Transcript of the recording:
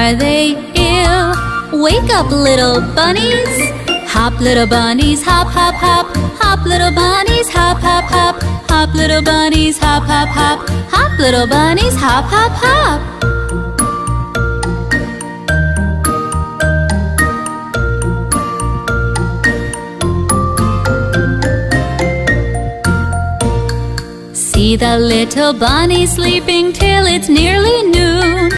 are they ill? Wake up, little bunnies. Hop, little bunnies, hop, hop, hop. Hop, little bunnies, hop, hop, hop. Hop, little bunnies, hop, hop, hop. Hop, little bunnies, hop, hop, hop. See the little bunny sleeping till it's nearly noon.